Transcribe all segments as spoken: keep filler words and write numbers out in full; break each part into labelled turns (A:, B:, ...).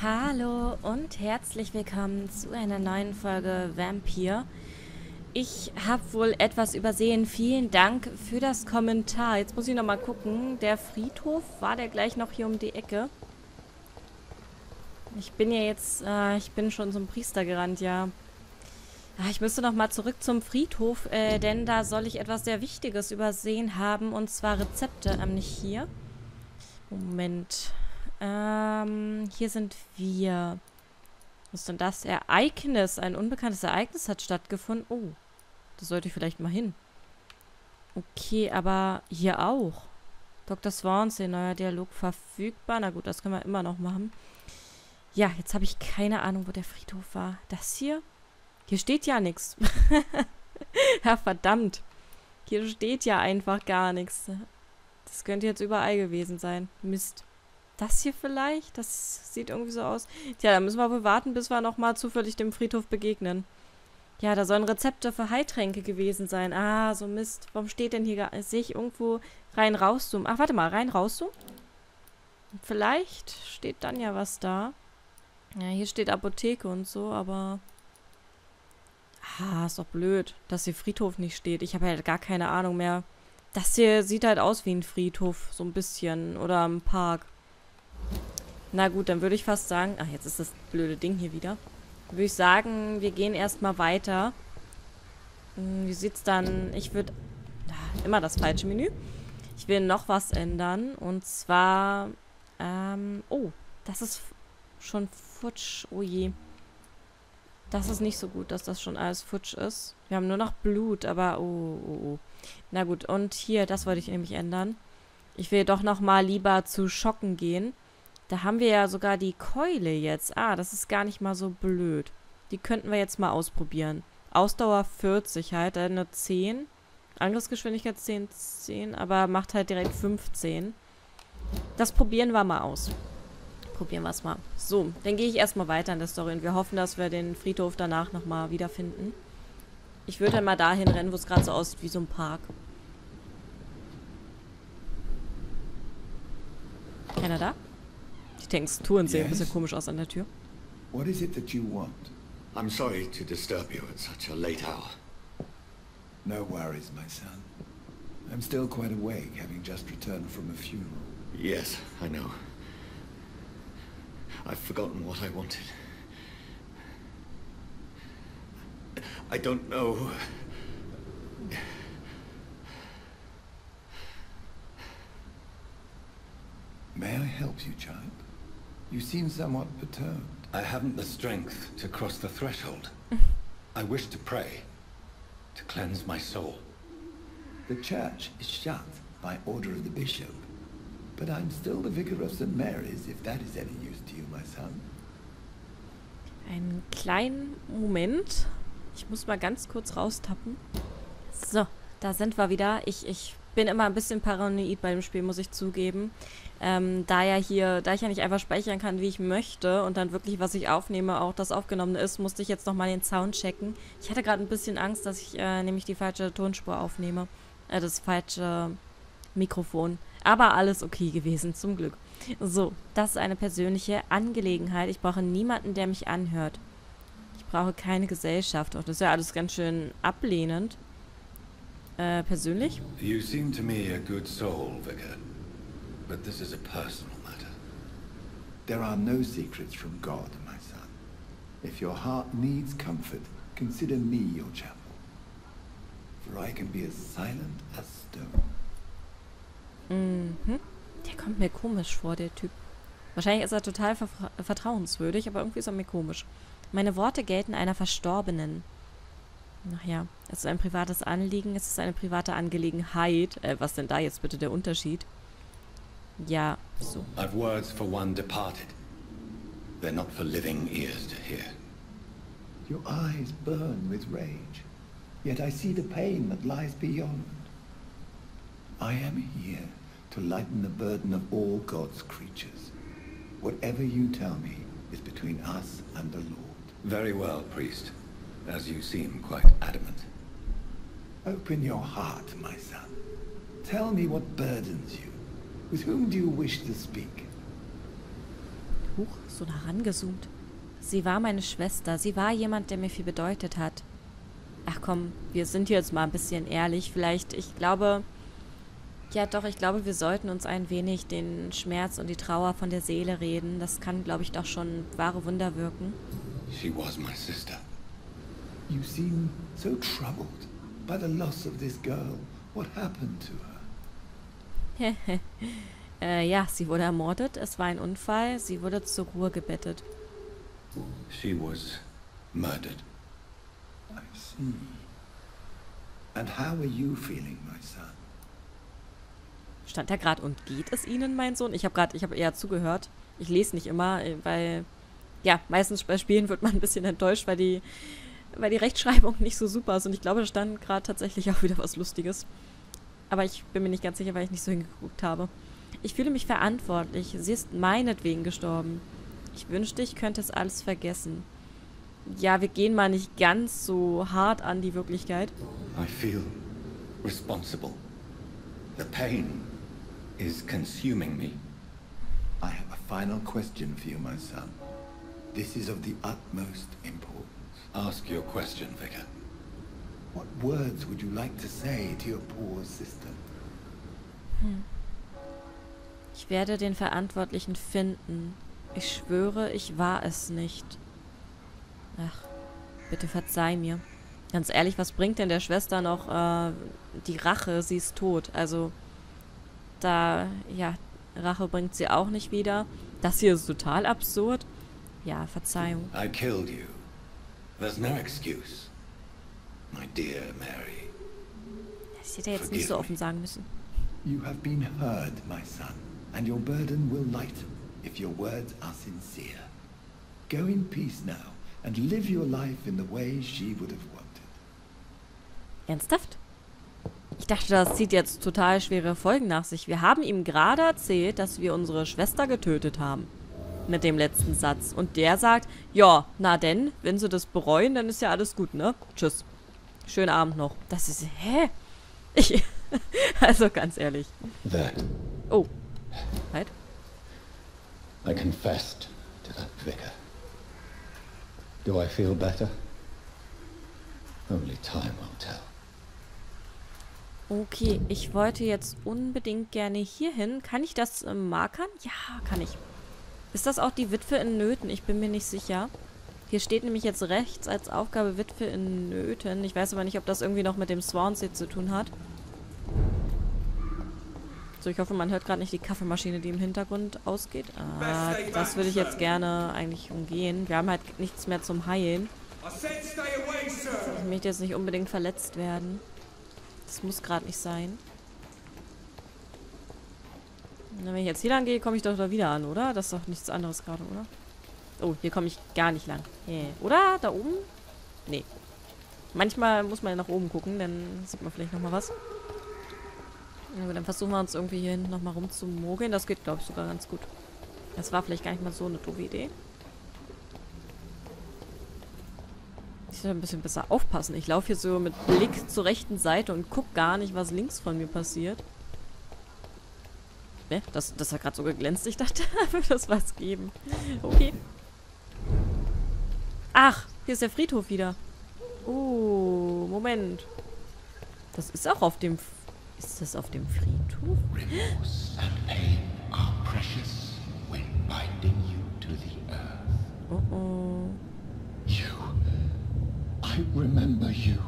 A: Hallo und herzlich willkommen zu einer neuen Folge Vampire. Ich habe wohl etwas übersehen. Vielen Dank für das Kommentar. Jetzt muss ich noch mal gucken. Der Friedhof, war der gleich noch hier um die Ecke? Ich bin ja jetzt, äh, ich bin schon zum Priester gerannt, ja. Ah, ich müsste noch mal zurück zum Friedhof, äh, denn da soll ich etwas sehr Wichtiges übersehen haben, und zwar Rezepte, ähm, nicht hier. Moment. Ähm, hier sind wir. Was ist denn das? Ereignis. Ein unbekanntes Ereignis hat stattgefunden. Oh, da sollte ich vielleicht mal hin. Okay, aber hier auch. Doktor Swansea, neuer Dialog verfügbar. Na gut, das können wir immer noch machen. Ja, jetzt habe ich keine Ahnung, wo der Friedhof war. Das hier? Hier steht ja nichts. Ja, verdammt. Hier steht ja einfach gar nichts. Das könnte jetzt überall gewesen sein. Mist. Das hier vielleicht? Das sieht irgendwie so aus. Tja, da müssen wir wohl warten, bis wir nochmal zufällig dem Friedhof begegnen. Ja, da sollen Rezepte für Heiltränke gewesen sein. Ah, so Mist. Warum steht denn hier gar... Sehe ich irgendwo rein rauszoomen? Ach, warte mal. Rein rauszoomen? Vielleicht steht dann ja was da. Ja, hier steht Apotheke und so, aber... Ah, ist doch blöd, dass hier Friedhof nicht steht. Ich habe halt gar keine Ahnung mehr. Das hier sieht halt aus wie ein Friedhof. So ein bisschen. Oder ein Park. Na gut, dann würde ich fast sagen... Ach, jetzt ist das blöde Ding hier wieder. Dann würde ich sagen, wir gehen erstmal weiter. Wie sieht's dann... Ich würde... Immer das falsche Menü. Ich will noch was ändern. Und zwar... Ähm... Oh, das ist schon futsch. Oh je. Das ist nicht so gut, dass das schon alles futsch ist. Wir haben nur noch Blut, aber... Oh, oh, oh. Na gut, und hier, das wollte ich nämlich ändern. Ich will doch nochmal lieber zu Schocken gehen. Da haben wir ja sogar die Keule jetzt. Ah, das ist gar nicht mal so blöd. Die könnten wir jetzt mal ausprobieren. Ausdauer vierzig halt, eine zehn. Angriffsgeschwindigkeit zehn, zehn, aber macht halt direkt fünfzehn. Das probieren wir mal aus. Probieren wir es mal. So, dann gehe ich erstmal weiter in der Story und wir hoffen, dass wir den Friedhof danach nochmal wiederfinden. Ich würde dann mal dahin rennen, wo es gerade so aussieht wie so ein Park. Keiner da? Die Texturen sehen ein bisschen komisch aus an der Tür.
B: What is it that you want?
C: I'm sorry to disturb you at such a late hour.
B: No worries, my son. I'm still quite awake, having just returned from a funeral.
C: Yes, I know. I've forgotten what I wanted. I don't know.
B: May I help you, child? You seem somewhat perturbed.
C: I haven't the strength to cross the threshold. I wish to pray, to cleanse my soul.
B: The church is shut by order of the bishop. But I'm still the vicar of Saint Mary's, if that is any use to you, my son.
A: Einen kleinen Moment. Ich muss mal ganz kurz raustappen. So, da sind wir wieder. Ich, ich bin immer ein bisschen paranoid bei dem Spiel, muss ich zugeben. Ähm, da ja hier, da ich ja nicht einfach speichern kann, wie ich möchte und dann wirklich, was ich aufnehme, auch das Aufgenommene ist, musste ich jetzt nochmal den Sound checken. Ich hatte gerade ein bisschen Angst, dass ich äh, nämlich die falsche Tonspur aufnehme. Äh, das falsche Mikrofon. Aber alles okay gewesen, zum Glück. So, das ist eine persönliche Angelegenheit. Ich brauche niemanden, der mich anhört. Ich brauche keine Gesellschaft. Auch das ist ja alles ganz schön ablehnend. Äh, persönlich?
C: You seem to me a good soul, Vicar. But this is a personal matter.
B: There are no secrets from God, my son. If your heart needs comfort, consider me your chapel. For I can be as silent as stone.
A: Mhm. Der kommt mir komisch vor, der Typ. Wahrscheinlich ist er total vertra vertrauenswürdig, aber irgendwie ist er mir komisch. Meine Worte gelten einer Verstorbenen. Ach ja, es ist ein privates Anliegen, es ist eine private Angelegenheit. Äh, was denn da jetzt bitte der Unterschied? Ja, so.
C: I've words for one departed. They're not for living ears to hear.
B: Your eyes burn with rage, yet I see the pain that lies beyond. I am here to lighten the burden of all God's creatures. Whatever you tell me is between us and the Lord.
C: Very well, priest. As you seem quite adamant.
B: Open your heart, my son. Tell me what burdens you. With whom do you wish to speak?
A: Huch, so nah rangezoomt. Sie war meine Schwester. Sie war jemand, der mir viel bedeutet hat. Ach komm, wir sind jetzt mal ein bisschen ehrlich. Vielleicht, ich glaube... Ja doch, ich glaube, wir sollten uns ein wenig den Schmerz und die Trauer von der Seele reden. Das kann, glaube ich, doch schon wahre Wunder wirken.
C: She was my sister.
B: You seem so troubled by the loss of this girl. What happened to her?
A: äh, ja, sie wurde ermordet. Es war ein Unfall. Sie wurde zur Ruhe gebettet.
C: She was murdered.
B: I see. And how are you feeling, my son?
A: Stand da gerade und geht es Ihnen, mein Sohn? Ich habe gerade, ich habe eher zugehört. Ich lese nicht immer, weil, ja, meistens bei Spielen wird man ein bisschen enttäuscht, weil die, weil die Rechtschreibung nicht so super ist. Und ich glaube, da stand gerade tatsächlich auch wieder was Lustiges. Aber ich bin mir nicht ganz sicher, weil ich nicht so hingeguckt habe. Ich fühle mich verantwortlich. Sie ist meinetwegen gestorben. Ich wünschte, ich könnte es alles vergessen. Ja, wir gehen mal nicht ganz so hart an die Wirklichkeit.
C: I feel responsible. The pain is consuming me.
B: I have a final question for you, my son. This is of the utmost importance.
C: Ask your question, Vicar.
B: What words would you like to say to your poor sister?
A: Hm. Ich werde den Verantwortlichen finden. Ich schwöre, ich war es nicht. Ach, bitte verzeih mir. Ganz ehrlich, was bringt denn der Schwester noch äh, die Rache? Sie ist tot. Also, da, ja, Rache bringt sie auch nicht wieder. Das hier ist total absurd. Ja, Verzeihung.
C: I killed you. There's no excuse. My dear Mary.
A: Das hätte er jetzt nicht so offen sagen müssen.
B: You have been heard, my son, and your burden will lighten if your words are sincere. Go in peace now and live your life in the way she would have wanted.
A: Ernsthaft? Ich dachte, das zieht jetzt total schwere Folgen nach sich. Wir haben ihm gerade erzählt, dass wir unsere Schwester getötet haben. Mit dem letzten Satz. Und der sagt, ja, na denn, wenn sie das bereuen, dann ist ja alles gut, ne? Tschüss. Schönen Abend noch. Das ist, hä? Ich, also ganz ehrlich.
C: That.
A: Oh. Halt.
C: I confessed to that vicar. Do I feel better? Only time will tell.
A: Okay, ich wollte jetzt unbedingt gerne hierhin. Kann ich das äh, markern? Ja, kann ich. Ist das auch die Witwe in Nöten? Ich bin mir nicht sicher. Hier steht nämlich jetzt rechts als Aufgabe Witwe in Nöten. Ich weiß aber nicht, ob das irgendwie noch mit dem Swansea zu tun hat. So, ich hoffe, man hört gerade nicht die Kaffeemaschine, die im Hintergrund ausgeht. Ah, das würde ich jetzt gerne eigentlich umgehen. Wir haben halt nichts mehr zum Heilen. Ich möchte jetzt nicht unbedingt verletzt werden. Das muss gerade nicht sein. Na, wenn ich jetzt hier lang gehe, komme ich doch da wieder an, oder? Das ist doch nichts anderes gerade, oder? Oh, hier komme ich gar nicht lang. Yeah. Oder? Da oben? Nee. Manchmal muss man nach oben gucken, dann sieht man vielleicht nochmal was. Ja, dann versuchen wir uns irgendwie hier hinten nochmal rumzumogeln. Das geht, glaube ich, sogar ganz gut. Das war vielleicht gar nicht mal so eine doofe Idee. Ich soll ein bisschen besser aufpassen. Ich laufe hier so mit Blick zur rechten Seite und gucke gar nicht, was links von mir passiert. Ne? Das, das hat gerade so geglänzt. Ich dachte, da würde es was geben. Okay. Ach, hier ist der Friedhof wieder. Oh, Moment. Das ist auch auf dem... Ist das auf dem Friedhof?
D: Remorse and pain are precious when binding you to the earth.
A: Oh oh.
D: You. I remember you.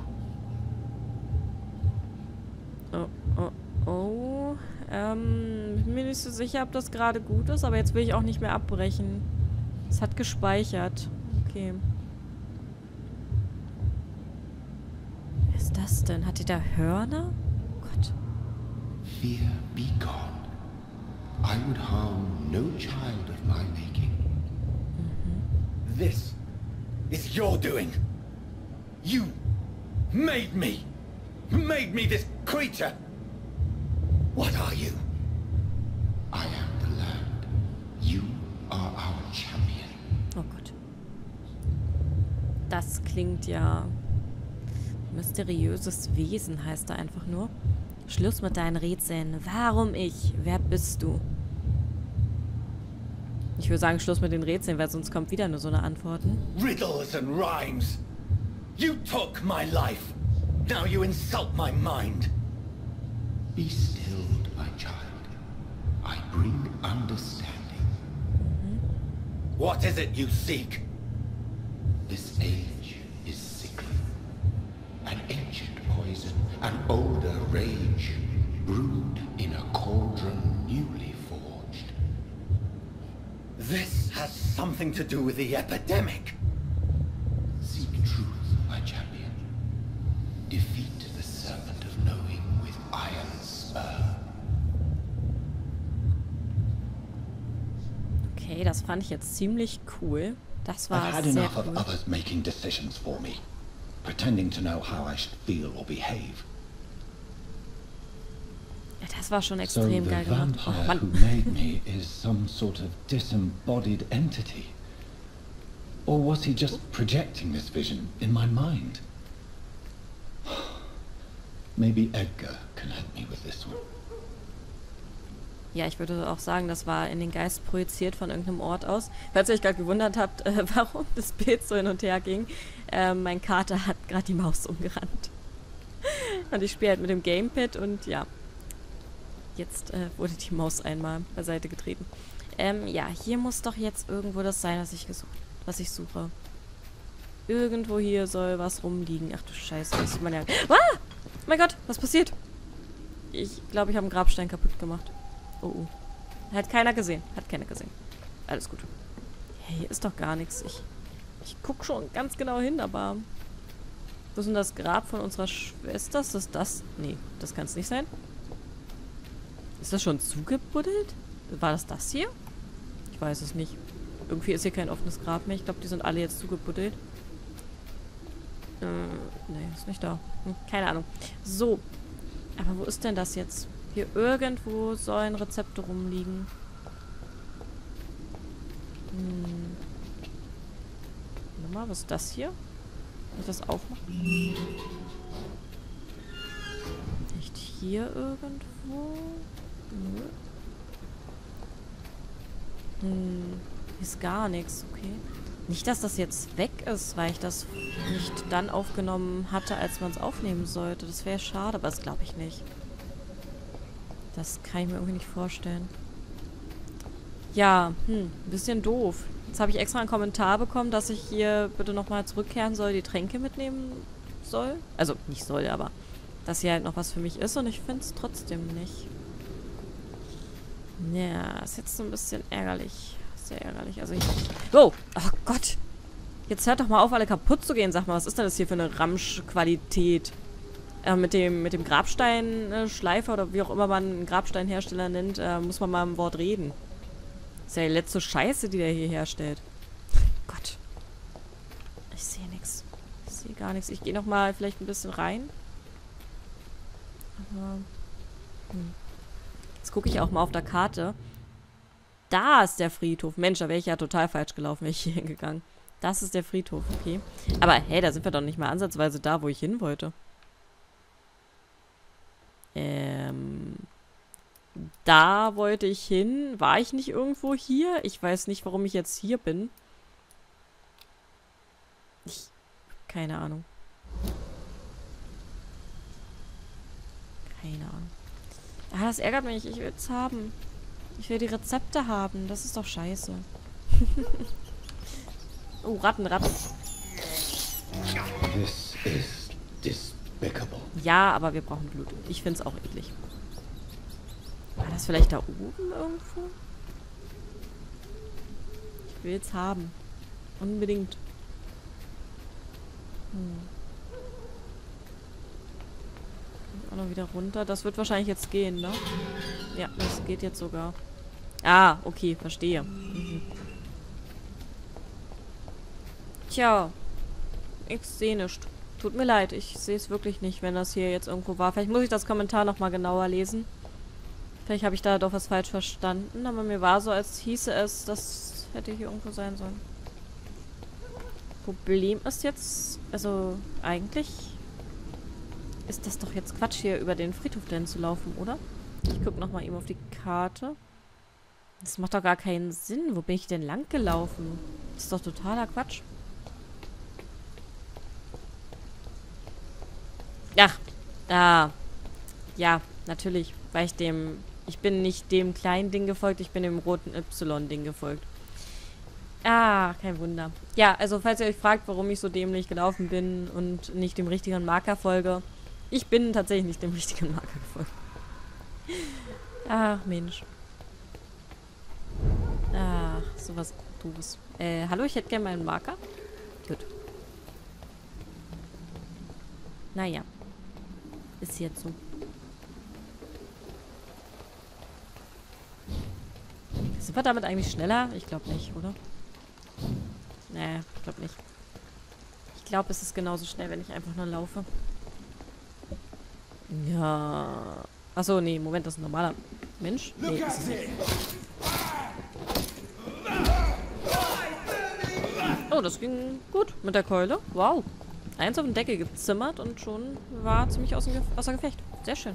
A: Oh, oh, oh. Ähm, ich bin mir nicht so sicher, ob das gerade gut ist, aber jetzt will ich auch nicht mehr abbrechen. Es hat gespeichert. Okay. Was ist das denn? Hat die da Hörner? Gott.
D: Fear be gone. I would harm no child of my making.
C: This is your doing. You made me. Made me this creature. What are you?
D: I am the land. You are our champion.
A: Oh Gott. Das klingt ja... Mysteriöses Wesen heißt da einfach nur. Schluss mit deinen Rätseln. Warum ich? Wer bist du? Ich Ich würde sagen, Schluss mit den Rätseln, weil sonst kommt wieder nur so eine Antworten.
C: Riddles and rhymes. You took my life. Now you insult my mind.
D: Be stilled, my child. I bring understanding.
C: What is it you seek?
D: This age is sickly. An ancient poison, an older rage, brewed in a cauldron newly forged.
C: This has something to do with the epidemic.
D: Seek truth, my champion. Defeat the serpent of knowing with iron spur.
A: Okay, das fand ich jetzt ziemlich cool. Das war
B: I've had
A: sehr
B: enough of
A: cool.
B: others making decisions for me, pretending to know how I should feel or behave.
A: Ja, das war schon
B: So
A: extrem
B: the
A: geil gemacht. Oh,
B: vampire who
A: Mann.
B: made me is some sort of disembodied entity? Or was he just projecting this vision in my mind? Maybe Edgar can help me with this one.
A: Ja, ich würde auch sagen, das war in den Geist projiziert von irgendeinem Ort aus. Falls ihr euch gerade gewundert habt, äh, warum das Bild so hin und her ging, äh, mein Kater hat gerade die Maus umgerannt. Und ich spiele halt mit dem Gamepad und ja, jetzt äh, wurde die Maus einmal beiseite getreten. Ähm, ja, hier muss doch jetzt irgendwo das sein, was ich gesucht, was ich suche. Irgendwo hier soll was rumliegen. Ach du Scheiße, das sieht man ja. Ah! Oh mein Gott, was passiert? Ich glaube, ich habe einen Grabstein kaputt gemacht. Oh, oh. Hat keiner gesehen. Hat keiner gesehen. Alles gut. Hey, hier ist doch gar nichts. Ich, ich guck schon ganz genau hin, aber... Wo ist denn das Grab von unserer Schwester? Ist das das? Nee, das kann es nicht sein. Ist das schon zugebuddelt? War das das hier? Ich weiß es nicht. Irgendwie ist hier kein offenes Grab mehr. Ich glaube, die sind alle jetzt zugebuddelt. Äh, nee, ist nicht da. Hm, keine Ahnung. So. Aber wo ist denn das jetzt? Hier irgendwo sollen Rezepte rumliegen. Hm. Warte mal, was ist das hier? Kann ich das aufmachen? Nicht hier irgendwo? Nö. Hm. Hier ist gar nichts, okay. Nicht, dass das jetzt weg ist, weil ich das nicht dann aufgenommen hatte, als man es aufnehmen sollte. Das wäre schade, aber das glaube ich nicht. Das kann ich mir irgendwie nicht vorstellen. Ja, hm, ein bisschen doof. Jetzt habe ich extra einen Kommentar bekommen, dass ich hier bitte nochmal zurückkehren soll, die Tränke mitnehmen soll. Also, nicht soll, aber dass hier halt noch was für mich ist und ich finde es trotzdem nicht. Ja, ist jetzt so ein bisschen ärgerlich. Sehr ärgerlich. Also ich... Oh! Oh Gott! Jetzt hört doch mal auf, alle kaputt zu gehen. Sag mal, was ist denn das hier für eine Ramschqualität? Äh, mit dem, mit dem Grabsteinschleifer oder wie auch immer man einen Grabsteinhersteller nennt, äh, muss man mal im Wort reden. Das ist ja die letzte Scheiße, die der hier herstellt. Gott. Ich sehe nichts. Ich sehe gar nichts. Ich gehe noch mal vielleicht ein bisschen rein. Aber... Hm. Jetzt gucke ich auch mal auf der Karte. Da ist der Friedhof. Mensch, da wäre ich ja total falsch gelaufen, wäre ich hier hingegangen. Das ist der Friedhof, okay. Aber hey, da sind wir doch nicht mal ansatzweise da, wo ich hin wollte. Ähm... Da wollte ich hin. War ich nicht irgendwo hier? Ich weiß nicht, warum ich jetzt hier bin. Ich... Keine Ahnung. Keine Ahnung. Ah, das ärgert mich. Ich will es haben. Ich will die Rezepte haben. Das ist doch scheiße. Oh, Ratten, Ratten.
B: This is despicable.
A: Ja, aber wir brauchen Blut. Ich finde es auch eklig. War das vielleicht da oben irgendwo? Ich will es haben. Unbedingt. Hm. Auch noch wieder runter. Das wird wahrscheinlich jetzt gehen, ne? Ja, das geht jetzt sogar. Ah, okay, verstehe. Mhm. Tja. Ich sehe nichts. Tut mir leid, ich sehe es wirklich nicht, wenn das hier jetzt irgendwo war. Vielleicht muss ich das Kommentar nochmal genauer lesen. Vielleicht habe ich da doch was falsch verstanden, aber mir war so, als hieße es, das hätte hier irgendwo sein sollen. Problem ist jetzt, also eigentlich ist das doch jetzt Quatsch, hier über den Friedhof denn zu laufen, oder? Ich gucke nochmal eben auf die Karte. Das macht doch gar keinen Sinn. Wo bin ich denn lang gelaufen? Das ist doch totaler Quatsch. Ach, ah, ja, natürlich, weil ich dem, ich bin nicht dem kleinen Ding gefolgt, ich bin dem roten Y-Ding gefolgt. Ah, kein Wunder. Ja, also falls ihr euch fragt, warum ich so dämlich gelaufen bin und nicht dem richtigen Marker folge, ich bin tatsächlich nicht dem richtigen Marker gefolgt. Ach, Mensch. Ach, sowas Doofes. Äh, hallo, ich hätte gerne meinen Marker. Gut. Naja. Ist jetzt so. Sind wir damit eigentlich schneller? Ich glaube nicht, oder? Nee, ich glaube nicht. Ich glaube, es ist genauso schnell, wenn ich einfach nur laufe. Ja. Achso, nee, Moment, das ist ein normaler Mensch. Nee, ist es nicht. Oh, das ging gut mit der Keule. Wow. Eins auf den Deckel gezimmert und schon war ziemlich außer, Ge außer Gefecht. Sehr schön.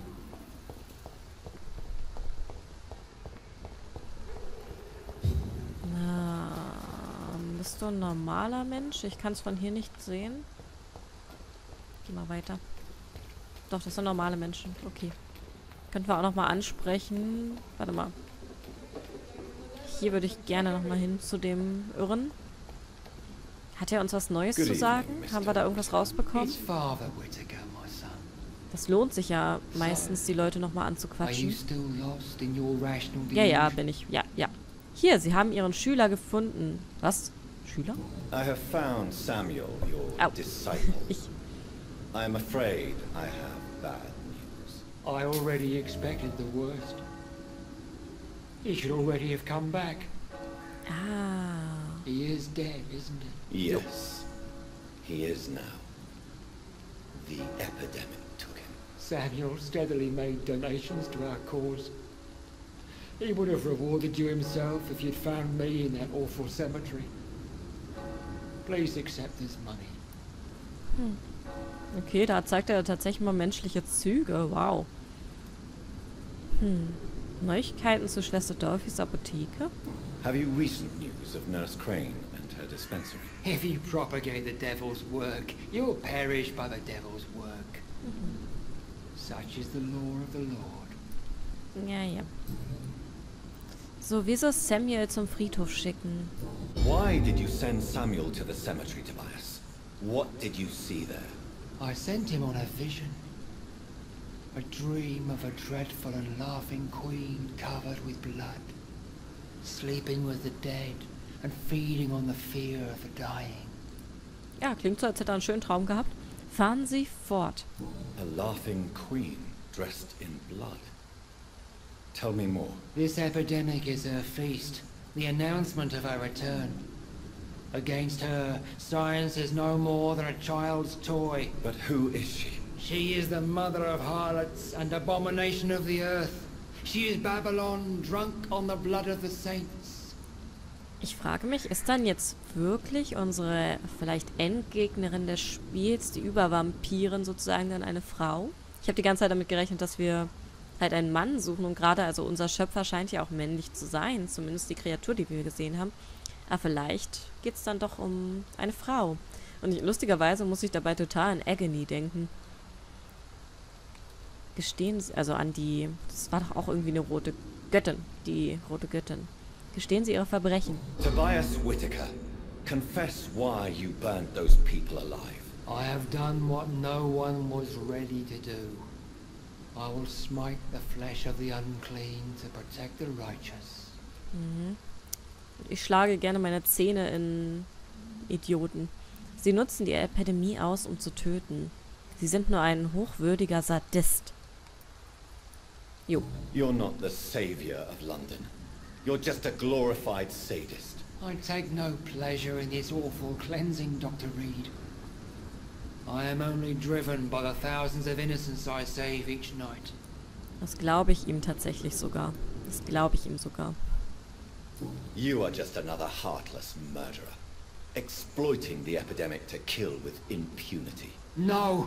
A: Na, bist du ein normaler Mensch? Ich kann es von hier nicht sehen. Geh mal weiter. Doch, das sind normale Menschen. Okay. Könnten wir auch nochmal ansprechen. Warte mal. Hier würde ich gerne nochmal hin zu dem Irren. Hat er uns was Neues zu sagen? Haben wir da irgendwas rausbekommen? Das lohnt sich ja meistens, die Leute nochmal anzuquatschen. Ja, ja, bin ich. Ja, ja. Hier, Sie haben Ihren Schüler gefunden. Was? Schüler?
C: I have found Samuel, your
A: Au.
C: disciple.
A: Ich.
C: I am afraid I have bad news.
E: I already expected the worst. He should already have come back.
A: Ah.
E: He is dead, isn't it?
C: Yes, he is now. The epidemic took him.
E: Samuel steadily made donations to our cause. He would have rewarded you himself if you'd found me in that awful cemetery. Please accept this money.
A: Hm. Okay, da zeigt er tatsächlich mal menschliche Züge. Wow. Hm. Neuigkeiten zu Schwester Dorothy's Apotheke?
C: Have you recent news of Nurse Crane and her dispensary?
E: If you propagate the devil's work, you'll perish by the devil's work.
A: Mhm.
E: Such is the law of the Lord.
A: Ja, ja. So, wieso Samuel zum Friedhof schicken?
C: Why did you send Samuel to the cemetery, Tobias? What did you see there?
E: I sent him on a vision. A dream of a dreadful and laughing queen covered with blood, sleeping with the dead and feeding on the fear of the dying.
A: Ja, klingt so, als hätte er einen schönen Traum gehabt. Fahren Sie fort.
C: A laughing queen dressed in blood. Tell me more.
E: This epidemic is her feast, the announcement of her return. Against her, science is no more than a child's toy.
C: But who is she?
E: She is the mother of harlots and abomination of the earth. She is Babylon, drunk on the blood of the saints.
A: Ich frage mich, ist dann jetzt wirklich unsere vielleicht Endgegnerin des Spiels, die Übervampirin sozusagen, dann eine Frau? Ich habe die ganze Zeit damit gerechnet, dass wir halt einen Mann suchen und gerade, also unser Schöpfer scheint ja auch männlich zu sein, zumindest die Kreatur, die wir gesehen haben. Aber vielleicht geht es dann doch um eine Frau. Und ich, lustigerweise muss ich dabei total an Agony denken. Gestehen Sie, also an die, das war doch auch irgendwie eine rote Göttin, die rote Göttin. Gestehen Sie Ihre Verbrechen.
C: Tobias Whitaker, confess why you burned those people alive.
E: I have done what no one was ready to do. I will smite the flesh of the unclean to protect the righteous.
A: Mhm. Ich schlage gerne meine Zähne in Idioten. Sie nutzen die Epidemie aus, um zu töten. Sie sind nur ein hochwürdiger Sadist. Jo.
C: You're not the savior of London. You're just a glorified sadist.
E: I take no pleasure in this awful cleansing, Doctor Reed. I am only driven by the thousands of innocents I save each night.
A: Das glaube ich ihm tatsächlich sogar. Das glaube ich ihm sogar.
C: You are just another heartless murderer, exploiting the epidemic to kill with impunity.
E: No!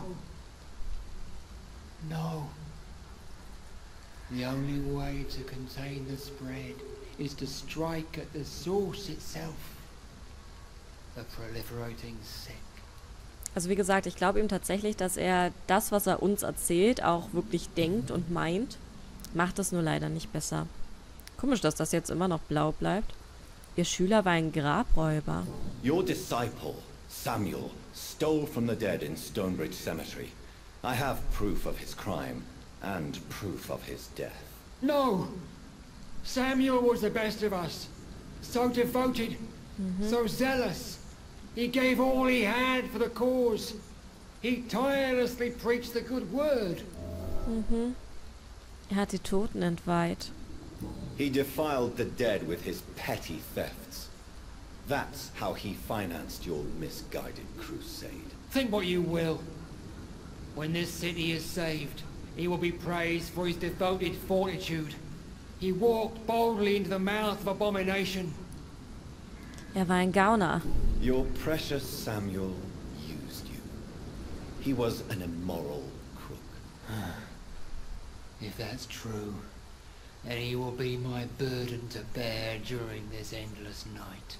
E: No. The only way to contain the spread is to strike at the source itself, the proliferating sick.
A: Also wie gesagt, ich glaube ihm tatsächlich, dass er das, was er uns erzählt, auch wirklich denkt und meint. Macht es nur leider nicht besser. Komisch, dass das jetzt immer noch blau bleibt. Ihr Schüler war ein Grabräuber.
C: Your disciple, Samuel, stole from the dead in Stonebridge Cemetery. I have proof of his crime and proof of his death.
E: No! Samuel was the best of us. So devoted, mm-hmm. so zealous. He gave all he had for the cause. He tirelessly preached the good word.
A: Mhm. Er hat die Toten entweiht.
C: He defiled the dead with his petty thefts. That's how he financed your misguided crusade.
E: Think what you will. When this city is saved, he will be praised for his devoted fortitude. He walked boldly into the mouth of abomination.
A: Er war ein Gauner.
C: Your precious Samuel used you. He was an immoral crook.
E: If that's true, then he will be my burden to bear during this endless night.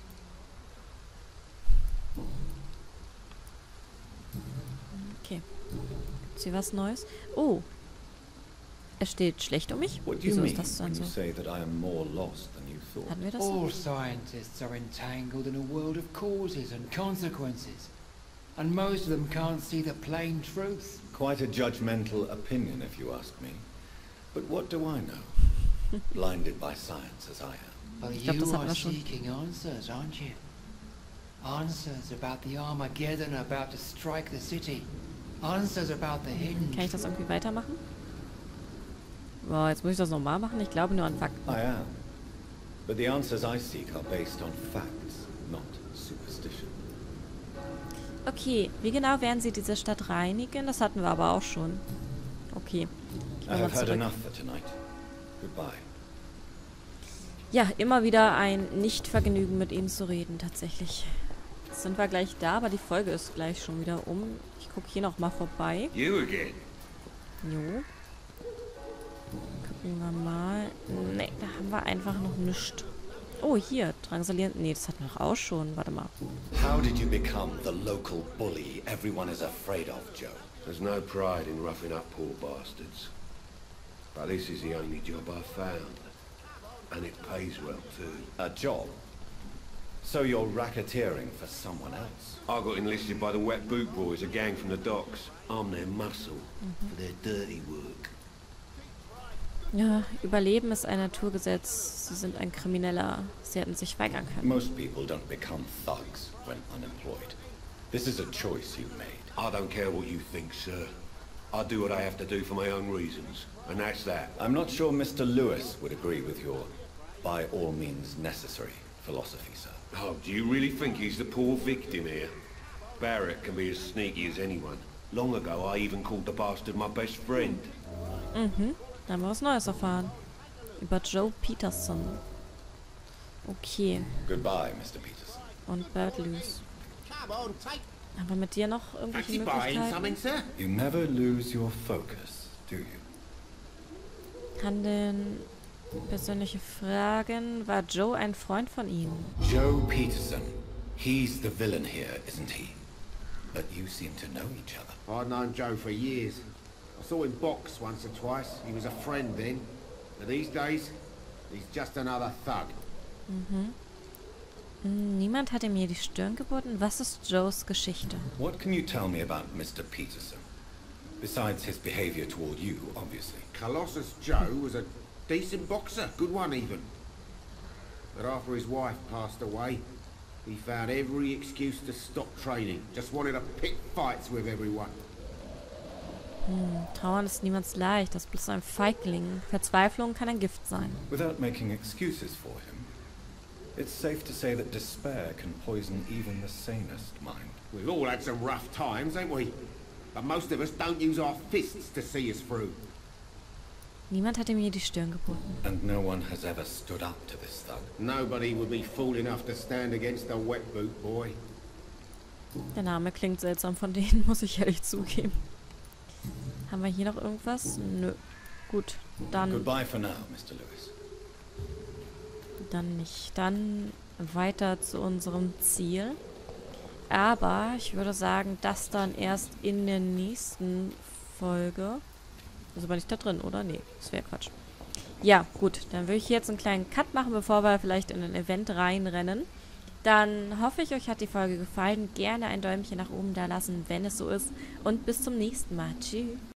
A: Okay. Gibt's hier was Neues? Oh. Es steht schlecht um mich.
C: What do you
A: Wieso
C: mean
A: ist das
C: when
A: dann
C: you
A: so?
C: say that I am more lost than you thought?
A: Hatten wir das
E: All
A: noch?
E: scientists are entangled in a world of causes and consequences, and most of them can't see the plain truth.
C: Quite a judgmental opinion, if you ask me. But what do I know? Blinded by science as I am.
E: But
A: Ich glaub, das
E: you
A: hatten
E: are
A: wir schon.
E: seeking answers, aren't you? Answers about the Armageddon about to strike the city. Answers about the hidden.
A: Kann ich das irgendwie weitermachen? Boah, jetzt muss ich das nochmal machen? Ich glaube nur an Fakten.
C: I am. But the answers I seek are based on facts, not superstition.
A: Okay, wie genau werden sie diese Stadt reinigen? Das hatten wir aber auch schon. Okay. Gehen
C: I
A: wir mal
C: have heard
A: zurück.
C: enough for tonight. Goodbye.
A: Ja, immer wieder ein Nicht-Vergnügen mit ihnen zu reden, tatsächlich. Jetzt sind wir gleich da, aber die Folge ist gleich schon wieder um. Ich gucke hier noch mal vorbei.
C: You again?
A: Jo. Gucken wir mal. Ne, da haben wir einfach noch nichts. Oh, hier. Drangsalieren. Ne, das hatten wir auch schon. Warte mal.
C: How did you become the local bully everyone is afraid of, Joe?
F: There's no pride in roughing up poor bastards. But this is the only job I've found. And it pays well, too.
C: A job? So you're racketeering for someone else?
F: I got enlisted by the Wet Boot Boys, a gang from the docks. I'm their muscle for their dirty work.
A: Ja, Überleben ist ein Naturgesetz. Sie sind ein Krimineller. Sie hätten sich weigern können.
C: Most people don't become thugs when unemployed. This is a choice you made.
F: I don't care what you think, sir. I do what I have to do for my own reasons. And that's that.
C: I'm not sure Mister Lewis would agree with your by all means necessary philosophy, sir.
F: Oh, do you really think he's the poor victim here? Barrett can be as sneaky as anyone. Long ago, I even called the bastard my best friend.
A: Mhm. Da haben wir was Neues erfahren. Über Joe Peterson. Okay.
C: Goodbye, Mister Peterson.
A: Und Bert Lewis. Haben wir mit dir noch irgendwelche Möglichkeiten?
F: sir?
C: You never lose your focus, do you?
A: Handeln, persönliche Fragen. War Joe ein Freund von ihm?
C: Joe Peterson. He's the villain here, isn't he? But you seem to know each other.
G: I've known Joe for years. I saw him box once or twice. He was a friend then. But these days, he's just another thug.
A: Mhm. Niemand hat ihm hier die Stirn geboten. Was ist Joes Geschichte?
C: What can you tell me about Mister Peterson? Besides his behavior toward you, obviously.
G: Colossus Joe was a decent boxer, good one even. But after his wife passed away, he found every excuse to stop training. Just wanted to pick fights with everyone.
A: Hm, Trauern ist niemands leicht. Das ist bloß ein Feigling. Verzweiflung kann ein Gift sein.
C: Without making excuses for him, it's safe to say that despair can poison even the sanest mind.
G: We've all had some rough times, ain't we? But most of us don't use our fists to see us through.
A: Niemand hat ihm hier die Stirn geboten.
C: And no one has ever stood up to this thug.
G: Nobody would be fool enough to stand against the Wet Boot Boy.
A: Der Name klingt seltsam von denen, muss ich ehrlich zugeben. Haben wir hier noch irgendwas? Nö. Gut, dann
C: Goodbye for now, Mister Lewis.
A: Dann nicht. Dann weiter zu unserem Ziel. Aber ich würde sagen, das dann erst in der nächsten Folge. Ist aber nicht da drin, oder? Nee, das wäre Quatsch. Ja, gut. Dann würde ich jetzt einen kleinen Cut machen, bevor wir vielleicht in ein Event reinrennen. Dann hoffe ich, euch hat die Folge gefallen. Gerne ein Däumchen nach oben da lassen, wenn es so ist. Und bis zum nächsten Mal. Tschüss.